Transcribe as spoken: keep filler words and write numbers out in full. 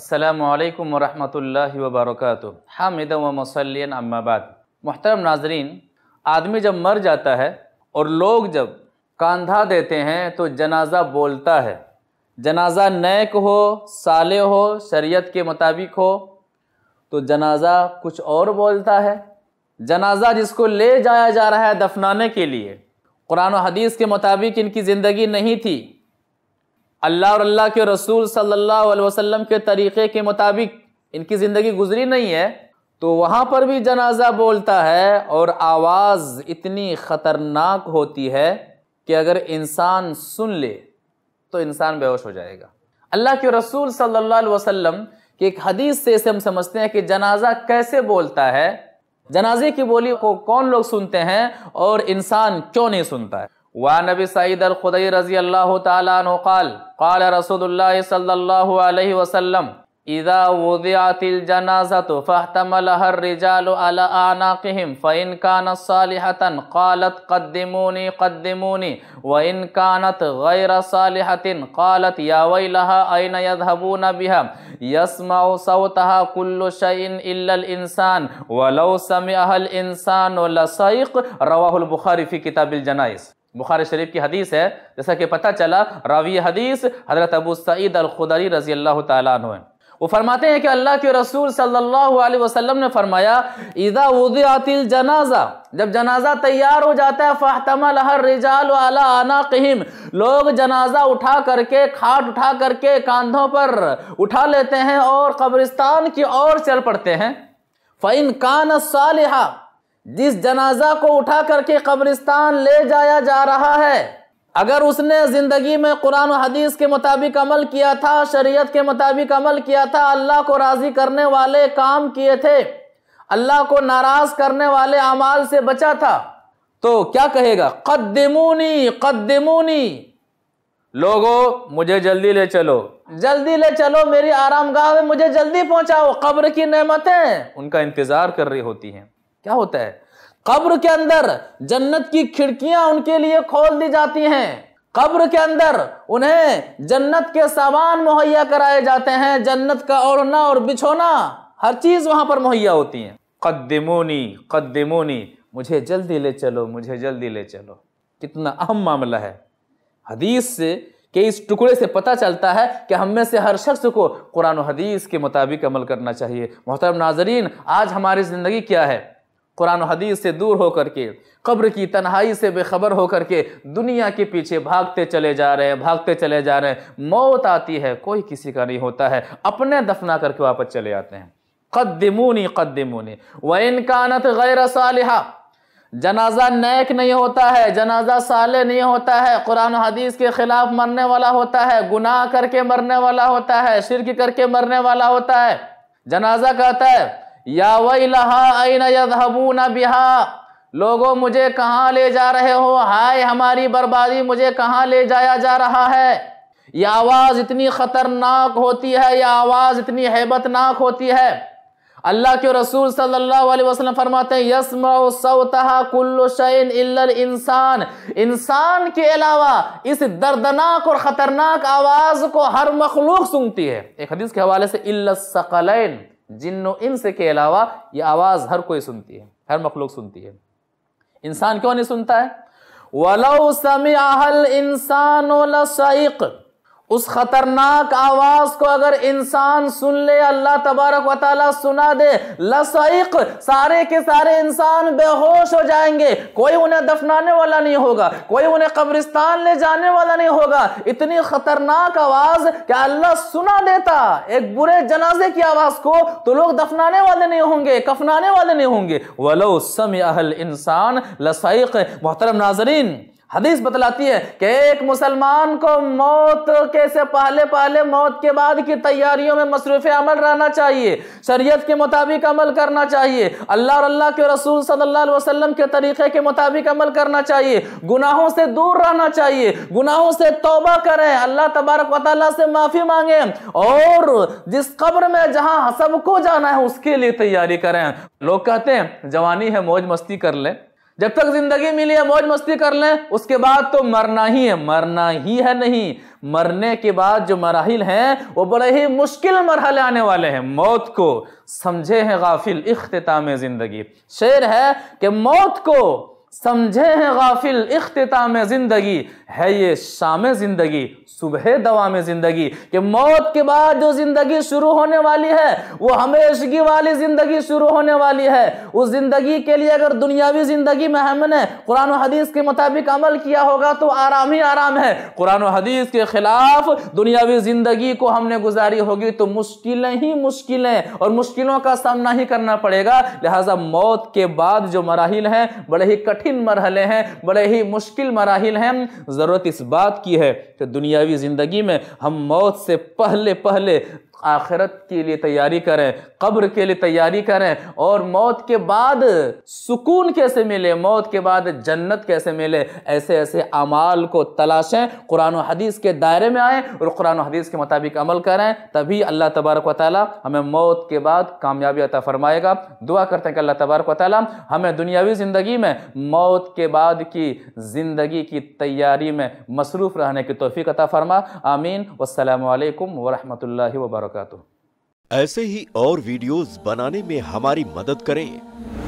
अस्सलामु अलैकुम वरहमतुल्लाहि वबरकातुहू। हामिदन व मुसल्लियन अम्मा बाद। मुहतरम नाजरीन, आदमी जब मर जाता है और लोग जब कांधा देते हैं तो जनाजा बोलता है। जनाजा नेक हो, साले हो, शरीयत के मुताबिक हो तो जनाजा कुछ और बोलता है। जनाजा जिसको ले जाया जा रहा है दफनाने के लिए, कुरान और हदीस के मुताबिक इनकी ज़िंदगी नहीं थी, अल्लाह और अल्लाह के रसूल सल्लल्लाहु अलैहि वसल्लम के तरीक़े के मुताबिक इनकी ज़िंदगी गुजरी नहीं है, तो वहाँ पर भी जनाजा बोलता है और आवाज़ इतनी ख़तरनाक होती है कि अगर इंसान सुन ले तो इंसान बेहोश हो जाएगा। अल्लाह के रसूल सल्लल्लाहु अलैहि वसल्लम की एक हदीस से इसे हम समझते हैं कि जनाजा कैसे बोलता है, जनाजे की बोली को कौन लोग सुनते हैं और इंसान क्यों नहीं सुनता है। वा नबी सईद अल खुदरी रज़ी अल्लाह तआला अन्हु क़ाल क़ाल रसूलुल्लाह सल्लल्लाहु अलैहि वसल्लम इज़ा वुदिअतिल जनाज़तु फहतमलहा अर्रिजालु अला अनाक़िहिम फ़इन कानत सालिहतन क़ालत क़द्दिमूनी क़द्दिमूनी व इन कानत गैर सालिहतिन क़ालत या वैलहा अयन यज़हबून बिहा यस्मउ सौतहा कुल्लु शैइन इल्लल इंसान वलौ समिअहल इंसानु लसइक़। रवाहुल बुखारी फ़ी किताबिल जनाइज़। बुखारी शरीफ की हदीस है। जैसा कि पता चला रावी हदीस हज़रत अबू सईद अल खुदरी रज़ी अल्लाह तआला अन्हु हैं। वो फरमाते हैं कि अल्लाह के रसूल सल्लल्लाहु अलैहि वसल्लम ने फरमाया इज़ा वुदिअतिल जनाजा, जब जनाजा तैयार हो जाता है फहतमलहा अर्रिजालु अला अनाक़िहिम, लोग जनाजा उठा करके, खाट उठा करके कांधों पर उठा लेते हैं और कब्रिस्तान की ओर चल पड़ते हैं। फ़इन कानत सालिहा, जिस जनाजा को उठा करके कब्रिस्तान ले जाया जा रहा है, अगर उसने ज़िंदगी में कुरान और हदीस के मुताबिक अमल किया था, शरीयत के मुताबिक अमल किया था, अल्लाह को राज़ी करने वाले काम किए थे, अल्लाह को नाराज़ करने वाले अमाल से बचा था, तो क्या कहेगा? क़द्दिमूनी क़द्दिमूनी, लोगो मुझे जल्दी ले चलो, जल्दी ले चलो, मेरी आरामगाह में मुझे जल्दी पहुंचाओ। कब्र की नेमतें उनका इंतज़ार कर रही होती हैं। क्या होता है? कब्र के अंदर जन्नत की खिड़कियां उनके लिए खोल दी जाती हैं। कब्र के अंदर उन्हें जन्नत के सामान मुहैया कराए जाते हैं, जन्नत का ओढ़ना और बिछोना, हर चीज वहां पर मुहैया होती है। क़द्दिमूनी क़द्दिमूनी, मुझे जल्दी ले चलो, मुझे जल्दी ले चलो। कितना अहम मामला है। हदीस से के इस टुकड़े से पता चलता है कि हम में से हर शख्स को कुरान और हदीस के मुताबिक अमल करना चाहिए। मोहतरम नाज़रीन, आज हमारी ज़िंदगी क्या है? कुरान और हदीस से दूर होकर के, कब्र की तन्हाई से बेखबर होकर के दुनिया के पीछे भागते चले जा रहे हैं, भागते चले जा रहे हैं। मौत आती है, कोई किसी का नहीं होता है, अपने दफना करके वापस चले आते हैं। क़द्दिमूनी क़द्दिमूनी व इन कानत गैर सालिहा, जनाजा नेक नहीं होता है, जनाजा साले नहीं होता है, कुरान और हदीस के खिलाफ मरने वाला होता है, गुनाह करके मरने वाला होता है, शिर्क करके मरने वाला होता है। जनाजा कहता है या वैलहा अयन यज़हबून बिहा, लोगों मुझे कहाँ ले जा रहे हो, हाय हमारी बर्बादी, मुझे कहाँ ले जाया जा रहा है। यह आवाज़ इतनी ख़तरनाक होती है, यह आवाज़ इतनी हैबतनाक होती है। अल्लाह के रसूल सल्लल्लाहु अलैहि वसल्लम फरमाते हैं यस्मउ सौतहा कुल्लु शैइन इल्लल इंसान, इंसान के अलावा इस दर्दनाक और ख़तरनाक आवाज़ को हर मखलूक सुनती है। एक हदीस के हवाले से इल्लस सकलैन, जिन्नो इंस के अलावा ये आवाज़ हर कोई सुनती है, हर मखलूक सुनती है। इंसान क्यों नहीं सुनता है? वलौ समिअहल इंसानु लसइक़, उस खतरनाक आवाज को अगर इंसान सुन ले, अल्लाह तबारक व तआला सुना दे, लसइक़, सारे के सारे इंसान बेहोश हो जाएंगे। कोई उन्हें दफनाने वाला नहीं होगा, कोई उन्हें कब्रिस्तान ले जाने वाला नहीं होगा। इतनी खतरनाक आवाज क्या अल्लाह सुना देता एक बुरे जनाजे की आवाज को, तो लोग दफनाने वाले नहीं होंगे, कफनाने वाले नहीं होंगे। वलो समिअहल इंसान लसइक़। मोहतरम नाज़रीन, हदीस बतलाती है कि एक मुसलमान को मौत के से पहले पहले मौत के बाद की तैयारियों में मसरूफ़ अमल रहना चाहिए, शरीयत के मुताबिक अमल करना चाहिए, अल्लाह और अल्लाह के रसूल सल्लल्लाहु अलैहि वसल्लम के तरीक़े के मुताबिक अमल करना चाहिए, गुनाहों से दूर रहना चाहिए, गुनाहों से तौबा करें, अल्लाह तबारक व तआला से माफ़ी मांगे और जिस कब्र में जहां सबको जाना है उसके लिए तैयारी करें। लोग कहते हैं जवानी है मौज मस्ती कर लें, जब तक जिंदगी मिली है मौज मस्ती कर लें, उसके बाद तो मरना ही है। मरना ही है नहीं, मरने के बाद जो मराहिल हैं वो बड़े ही मुश्किल मरहले आने वाले हैं। मौत को समझे हैं गाफिल इख्तिताम जिंदगी। शेर है कि मौत को समझे हैं गाफिल इख्तिताम जिंदगी, है ये शाम जिंदगी सुबह दवाम जिंदगी। कि मौत के बाद जो जिंदगी शुरू होने वाली है वो हमेशगी वाली जिंदगी शुरू होने वाली है। उस जिंदगी के लिए अगर दुनियावी जिंदगी में हमने कुरान और हदीस के मुताबिक अमल किया होगा तो आराम ही आराम है। कुरान और हदीस के खिलाफ दुनियावी जिंदगी को हमने गुजारी होगी तो मुश्किलें ही मुश्किलें और मुश्किलों का सामना ही करना पड़ेगा। लिहाजा मौत के बाद जो मराहिल हैं बड़े ही कठिन मरहले हैं, बड़े ही मुश्किल मराहिल हैं। जरूरत इस बात की है कि दुनियावी जिंदगी में हम मौत से पहले पहले आखिरत के लिए तैयारी करें, कब्र के लिए तैयारी करें, और मौत के बाद सुकून कैसे मिले, मौत के बाद जन्नत कैसे मिले, ऐसे ऐसे अमाल को तलाशें, कुरान और हदीस के दायरे में आएँ और कुरान और हदीस के मुताबिक अमल करें। तभी अल्लाह तबारक व तआला हमें मौत के बाद कामयाबी अता फरमाएगा। दुआ करते हैं कि अल्लाह तबारक व तआला हमें दुनियावी ज़िंदगी में मौत के बाद की ज़िंदगी की तैयारी में मसरूफ़ रहने की तौफीक अता फरमा। आमीन। वस्सलामु अलैकुम वरहमतुल्लाहि वबरकातुहू। ऐसे ही और वीडियोस बनाने में हमारी मदद करें।